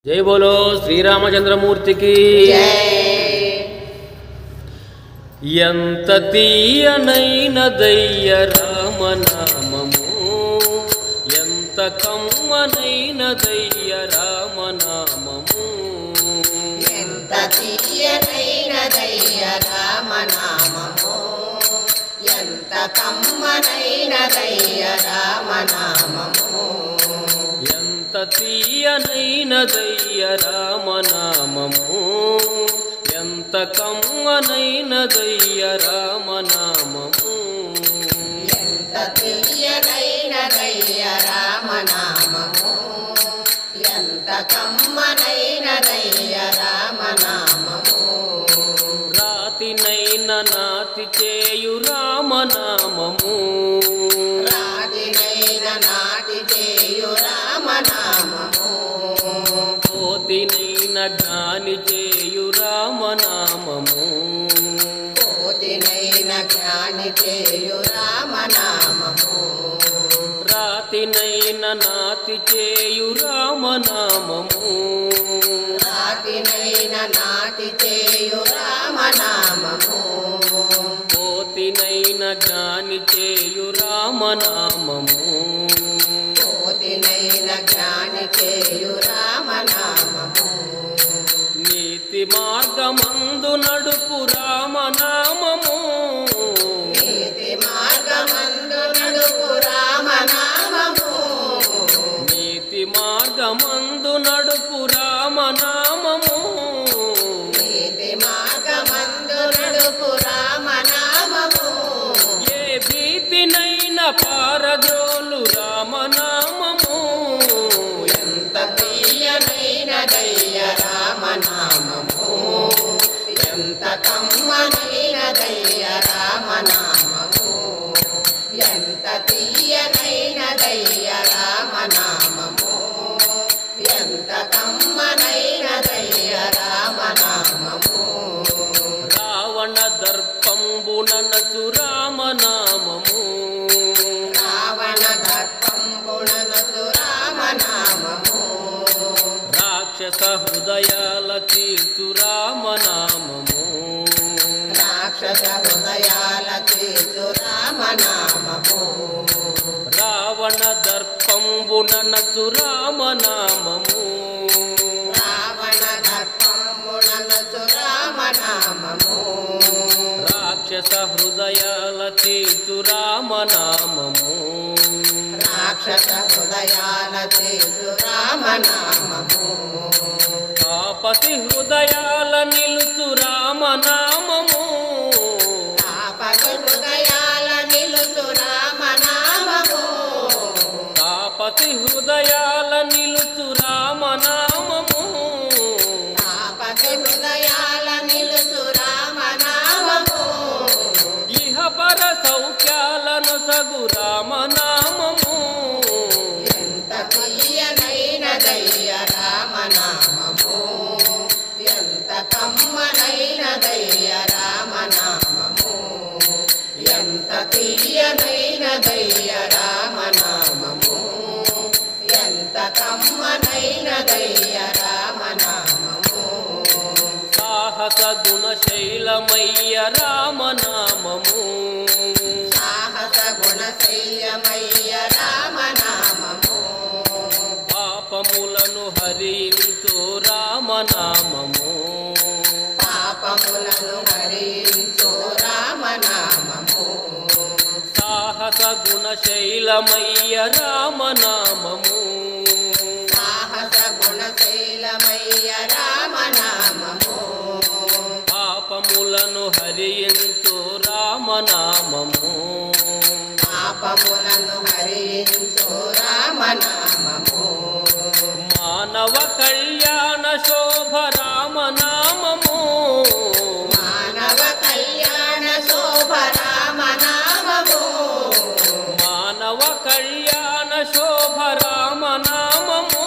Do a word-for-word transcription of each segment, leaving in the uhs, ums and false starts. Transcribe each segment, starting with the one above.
जय बोलो श्री रामचंद्रमूर्ति की यंत तीयनैनदय्य रामनाममु यंत कम्मनैनदय्य रामनाममु यंत तीयनैनदय्य रामनाममु यंत कम्मनैनदय्य रामनाममु तीयनैनदय्य रामनाममु यंत कम्मनैनदय्य रामनाममु यंत तीयनैनदय्य रामनाममु यंत कम्मनैनदय्य रामनाममु रातिनैन नाति चेयु रामनाममु रातिनैन नाति चेयु रामनाममु కోతినైన జ్ఞాని చేయు రామనామము కోతినైన జ్ఞాని చేయు రామనామము రాతినైన నాతి చేయు రామనామము రాతినైన నాటి చేయు రామనామము కోతినైన జ్ఞాని చేయు రామనామము కోతినైన జ్ఞాని చేయు రామనామము నీతి మార్గమందు నడుపు రామనామము నీతి మార్గమందు నడుపు రామనామము నీతి మార్గమందు నడుపు రామనామము నీతి మార్గమందు నడుపు రామనామము ఏ భీతినైన పారద్రోలు రామనామము ఎంత తీయనైనదయ్య రామనామము ఎంత కమ్మనైనదయ్య రామనామము ఎంత తీయనైనదయ్య రామనామము ఎంత కమ్మనైనదయ్య రామనామము రావణ దర్పంబుననసు రామనామము రావణ దర్పంబుననసు రామనామము రాక్షస హృదయాల తీర్చు రామనామము రాక్షస హృదయాల తీర్చు రామనామము రావణ దర్పంబుననసు రామనామము రావణ దర్పంబుననసు రామనామము రాక్షస హృదయాల తీర్చు రామనామము రాక్షస హృదయాల తీర్చు రామనామము తాపసి హృదయాల నిలుచు రామనామము తాపసి హృదయాల నిలుచు రామనామము తాపసి హృదయాల నిలుచు రామనామము తాపసి హృదయాల నిలుచు రామనామము ఇహ పర సౌఖ్యాలను సగు రామనామము ఎంత తీయనైనదయ్య రామనామము ఎంత కమ్మనైనదయ్య రామనామము ఎంత తీయనైనదయ్య రామనామము ఎంత కమ్మనైనదయ్య రామనామము సాహస గుణశైలమయ్య రామనామము సాహస గుణశైలమయ్య రామనామము పాపములను హరించు రామనామము పాపములను హరించు రామనామము సాహస గుణశైలమయ్య రామనామము సాహస గుణశైలమయ్య రామనామము పాపములను హరించు రామనామము పాపములను హరించు రామనామము మానవ కళ్యాణ శోభ రామనామము మానవ కళ్యాణ శోభ రామనామము మానవ కళ్యాణ శోభ రామనామము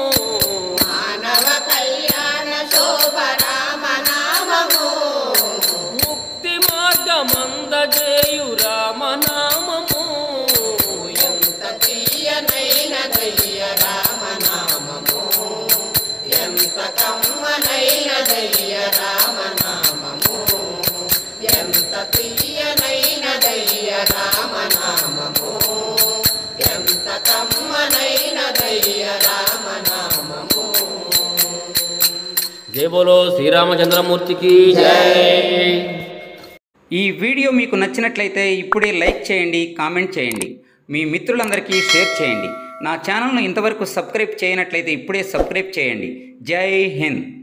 మానవ కళ్యాణ శోభ రామనామము ముక్తి మార్గమందజేయు రామనామము ఎంత తీయనైనదయ్య రామనామము ఎంత ఎంత కమ్మనైనదయ్య రామనామము ఎంత తీయనైనదయ్య రామనామము ఎంత కమ్మనైనదయ్య రామనామము. జై బోలో శ్రీరామచంద్రమూర్తికి జై. ఈ వీడియో మీకు నచ్చినట్లయితే ఇప్పుడే లైక్ చేయండి, కామెంట్ చేయండి, మీ మిత్రులందరికీ షేర్ చేయండి. నా ఛానల్ను ఇంతవరకు సబ్స్క్రైబ్ చేయనట్లయితే ఇప్పుడే సబ్స్క్రైబ్ చేయండి. జై హింద్.